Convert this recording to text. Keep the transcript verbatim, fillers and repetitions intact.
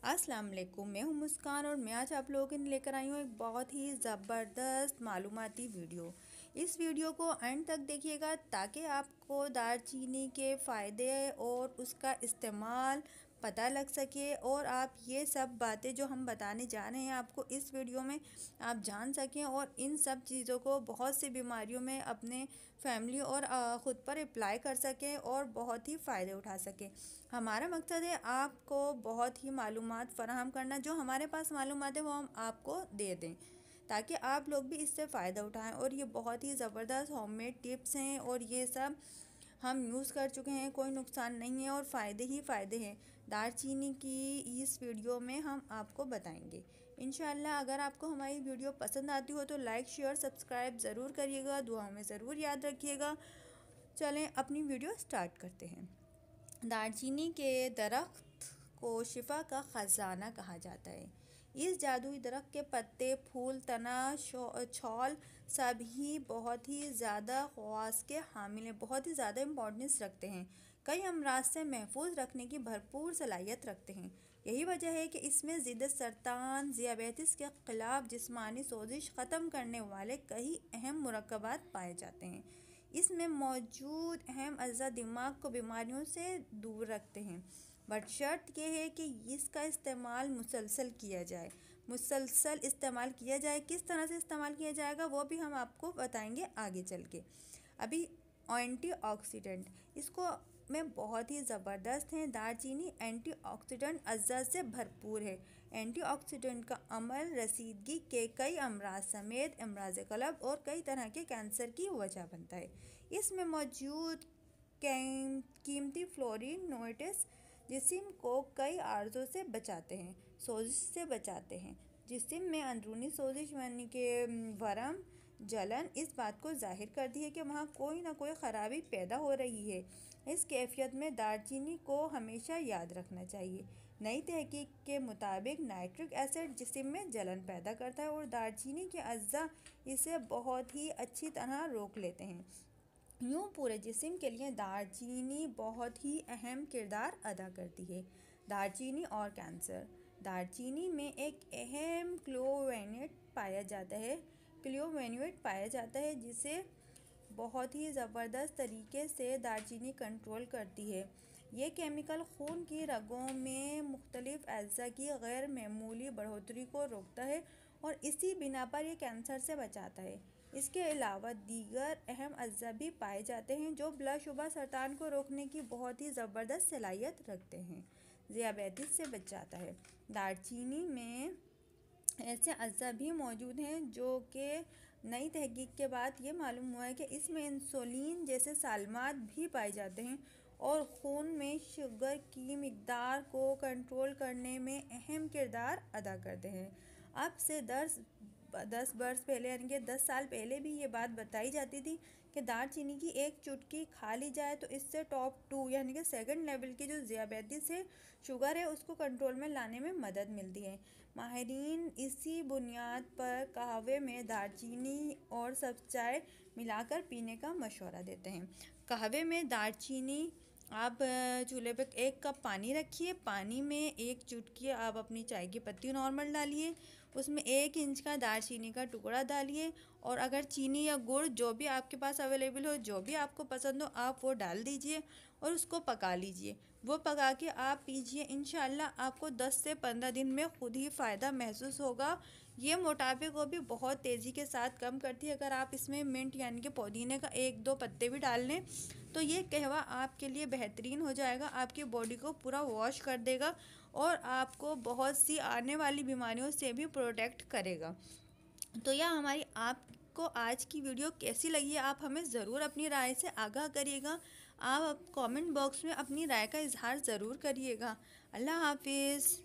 अस्सलाम वालेकुम, मैं हूं मुस्कान और मैं आज आप लोगों के लिए लेकर आई हूं एक बहुत ही ज़बरदस्त मालूमाती वीडियो। इस वीडियो को एंड तक देखिएगा ताकि आपको दालचीनी के फ़ायदे और उसका इस्तेमाल पता लग सके और आप ये सब बातें जो हम बताने जा रहे हैं आपको इस वीडियो में आप जान सकें और इन सब चीज़ों को बहुत सी बीमारियों में अपने फैमिली और ख़ुद पर अप्लाई कर सकें और बहुत ही फ़ायदे उठा सकें। हमारा मकसद है आपको बहुत ही मालूमात फ़राहम करना, जो हमारे पास मालूमात है वो हम आपको दे दें ताकि आप लोग भी इससे फ़ायदा उठाएं। और ये बहुत ही ज़बरदस्त होममेड टिप्स हैं और ये सब हम यूज़ कर चुके हैं, कोई नुकसान नहीं है और फ़ायदे ही फ़ायदे हैं। दालचीनी की इस वीडियो में हम आपको बताएंगे इंशाअल्लाह। अगर आपको हमारी वीडियो पसंद आती हो तो लाइक शेयर सब्सक्राइब ज़रूर करिएगा, दुआ में ज़रूर याद रखिएगा। चलें अपनी वीडियो स्टार्ट करते हैं। दालचीनी के दरख्त को शिफा का ख़जाना कहा जाता है। इस जादुई दरख्त के पत्ते, फूल, तना, छौल सभी बहुत ही ज़्यादा ख़वास के हामिल हैं, बहुत ही ज़्यादा इम्पोर्टेंस रखते हैं, कई अमराज से महफूज रखने की भरपूर सलाहियत रखते हैं। यही वजह है कि इसमें ज़िद्दत सरतान, ज़ियाबेतिस के ख़िलाफ़ जिस्मानी सोजिश ख़त्म करने वाले कई अहम मुरक्कबात पाए जाते हैं। इसमें मौजूद अहम अज़ा दिमाग को बीमारियों से दूर रखते हैं, बट शर्त यह है कि इसका इस्तेमाल मुसलसल किया जाए। मुसलसल इस्तेमाल किया जाए, किस तरह से इस्तेमाल किया जाएगा वो भी हम आपको बताएंगे आगे चल के। अभी एंटीऑक्सीडेंट इसको में बहुत ही ज़बरदस्त हैं। दालचीनी एंटीऑक्सीडेंट अज़ा से भरपूर है। एंटीऑक्सीडेंट का अमल रसीदगी के कई अमराज समेत अमराज क़ल्ब और कई तरह के कैंसर की वजह बनता है। इसमें मौजूद कीमती फ्लोरिनोइड्स जिस्म को कई आर्ज़ों से बचाते हैं, सोजिश से बचाते हैं। जिस्म में अंदरूनी सोजिश यानी कि वरम, जलन इस बात को जाहिर करती है कि वहाँ कोई ना कोई ख़राबी पैदा हो रही है। इस कैफियत में दालचीनी को हमेशा याद रखना चाहिए। नई तहकीक के मुताबिक नाइट्रिक एसिड जिस्म में जलन पैदा करता है और दालचीनी के अज़्ज़ा इसे बहुत ही अच्छी तरह रोक लेते हैं। यूँ पूरे जिस्म के लिए दालचीनी बहुत ही अहम किरदार अदा करती है। दालचीनी और कैंसर। दालचीनी में एक अहम क्लोवेनेट पाया जाता है क्लोवेनेट पाया जाता है जिसे बहुत ही ज़बरदस्त तरीके से दालचीनी कंट्रोल करती है। ये केमिकल खून की रगों में मुख्तलिफ अज़्ज़ा की गैर मामूली बढ़ोतरी को रोकता है और इसी बिना पर यह कैंसर से बचाता है। इसके अलावा दीगर अहम अज़्ज़ा भी पाए जाते हैं जो बिलाशुबा सरतान को रोकने की बहुत ही ज़बरदस्त सलाहियत रखते हैं। ज़ियाबेतिस से बचाता है। दालचीनी में ऐसे अज़्ज़ा भी मौजूद हैं जो कि नई तहकीक के बाद ये मालूम हुआ है कि इसमें इंसुलिन जैसे सालमात भी पाए जाते हैं और खून में शुगर की मिकदार को कंट्रोल करने में अहम किरदार अदा करते हैं। अब से दस दस वर्ष पहले यानी कि दस साल पहले भी ये बात बताई जाती थी कि दालचीनी की एक चुटकी खा ली जाए तो इससे टॉप टू यानी कि सेकंड लेवल की जो ज़ियाबेतिस है, शुगर है, उसको कंट्रोल में लाने में मदद मिलती है। माहिरीन इसी बुनियाद पर कहवे में दालचीनी और सब चाय मिलाकर पीने का मशवरा देते हैं। कहवे में दालचीनी आप चूल्हे पे एक कप पानी रखिए, पानी में एक चुटकी आप अपनी चाय की पत्ती नॉर्मल डालिए, उसमें एक इंच का दालचीनी का टुकड़ा डालिए और अगर चीनी या गुड़ जो भी आपके पास अवेलेबल हो, जो भी आपको पसंद हो, आप वो डाल दीजिए और उसको पका लीजिए। वो पका के आप पीजिए, इंशाअल्लाह आपको दस से पंद्रह दिन में खुद ही फ़ायदा महसूस होगा। ये मोटापे को भी बहुत तेज़ी के साथ कम करती है। अगर आप इसमें मिंट यानी कि पुदीने का एक दो पत्ते भी डाल लें तो ये कहवा आपके लिए बेहतरीन हो जाएगा, आपकी बॉडी को पूरा वॉश कर देगा और आपको बहुत सी आने वाली बीमारियों से भी प्रोटेक्ट करेगा। तो यह हमारी आपको आज की वीडियो कैसी लगी, आप हमें ज़रूर अपनी राय से आगाह करिएगा। आप कमेंट बॉक्स में अपनी राय का इजहार ज़रूर करिएगा। अल्लाह हाफिज़।